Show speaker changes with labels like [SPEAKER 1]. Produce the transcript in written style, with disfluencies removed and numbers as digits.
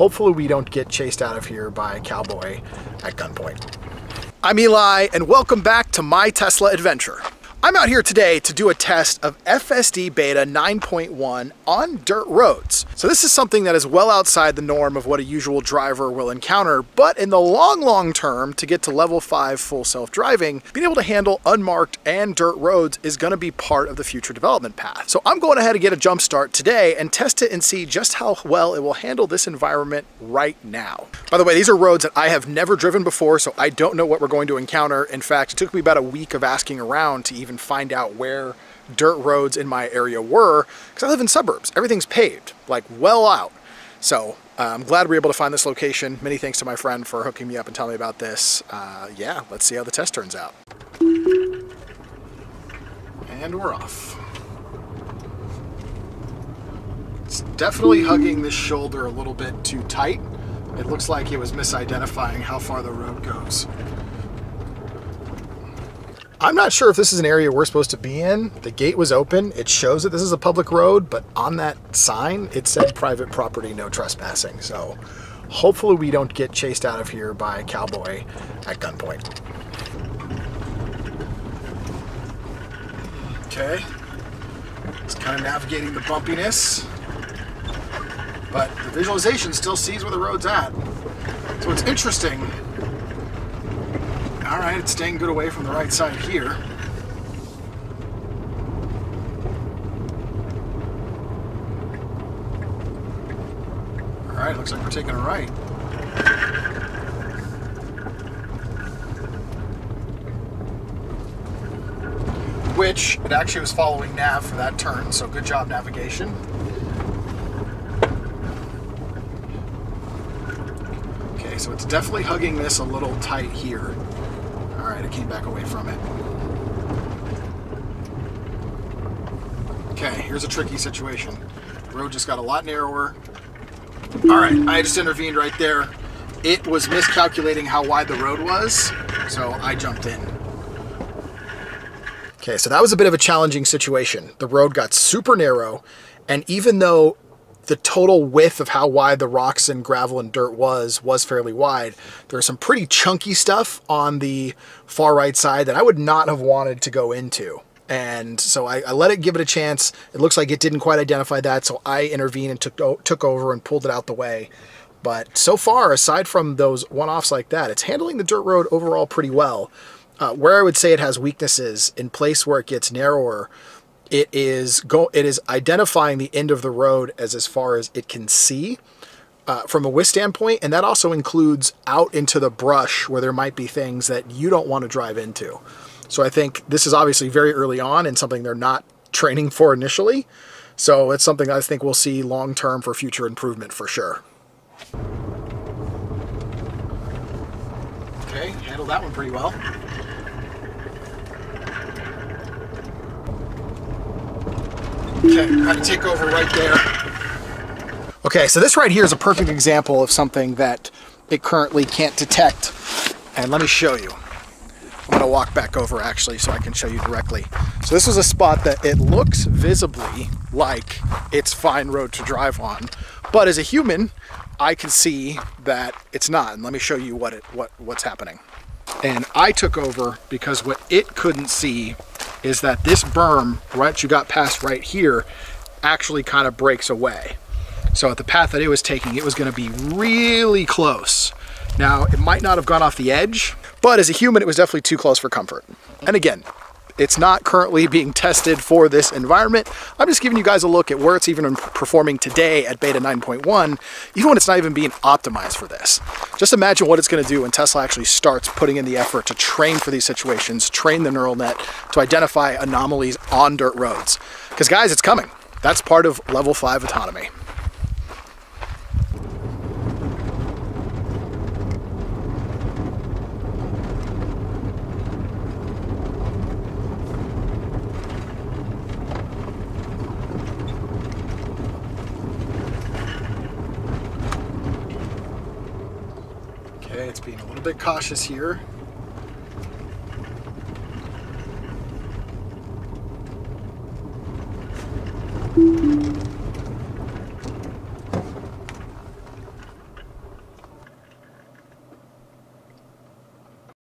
[SPEAKER 1] hopefully we don't get chased out of here by a cowboy at gunpoint. I'm Eli, and welcome back to my Tesla adventure. I'm out here today to do a test of FSD Beta 9.1 on dirt roads. So this is something that is well outside the norm of what a usual driver will encounter, but in the long term, to get to level 5 full self-driving, being able to handle unmarked and dirt roads is going to be part of the future development path. So I'm going ahead and get a jump start today and test it and see just how well it will handle this environment right now. By the way, these are roads that I have never driven before, so I don't know what we're going to encounter. In fact, it took me about a week of asking around to even find out where dirt roads in my area were, because I live in suburbs. Everything's paved, like well out. So I'm glad we were able to find this location. Many thanks to my friend for hooking me up and telling me about this. Yeah, let's see how the test turns out. And we're off. It's definitely hugging this shoulder a little bit too tight. It looks like it was misidentifying how far the road goes. I'm not sure if this is an area we're supposed to be in. The gate was open. It shows that this is a public road, but on that sign, it said private property, no trespassing. So hopefully we don't get chased out of here by a cowboy at gunpoint. Okay, it's kind of navigating the bumpiness, but the visualization still sees where the road's at. So it's interesting. All right, it's staying good away from the right side here. All right, looks like we're taking a right. Which, it actually was following nav for that turn, so good job navigation. Okay, so it's definitely hugging this a little tight here. All right, it came back away from it. Okay, here's a tricky situation. The road just got a lot narrower. All right, I just intervened right there. It was miscalculating how wide the road was, so I jumped in. Okay, so that was a bit of a challenging situation. The road got super narrow, and even though the total width of how wide the rocks and gravel and dirt was fairly wide, there's some pretty chunky stuff on the far right side that I would not have wanted to go into. And so I let it give it a chance. It looks like it didn't quite identify that, so I intervened and took over and pulled it out the way. But so far, aside from those one-offs like that, it's handling the dirt road overall pretty well. Where I would say it has weaknesses, in place where it gets narrower, it is identifying the end of the road as far as it can see from a width standpoint, and that also includes out into the brush where there might be things that you don't want to drive into. So I think this is obviously very early on and something they're not training for initially. So it's something I think we'll see long term for future improvement for sure. Okay, handled that one pretty well. Okay, had to take over right there. Okay, so this right here is a perfect example of something that it currently can't detect. And let me show you. I'm going to walk back over actually so I can show you directly. So this is a spot that it looks visibly like it's fine road to drive on, but as a human, I can see that it's not. And let me show you what's happening. And I took over because what it couldn't see is that this berm, right, you got past right here, actually kind of breaks away. So at the path that it was taking, it was going to be really close. Now, it might not have gone off the edge, but as a human, it was definitely too close for comfort. And again, it's not currently being tested for this environment. I'm just giving you guys a look at where it's even performing today at Beta 9.1, even when it's not even being optimized for this. Just imagine what it's going to do when Tesla actually starts putting in the effort to train for these situations, train the neural net to identify anomalies on dirt roads. Because guys, it's coming. That's part of level 5 autonomy. Okay, it's being a little bit cautious here.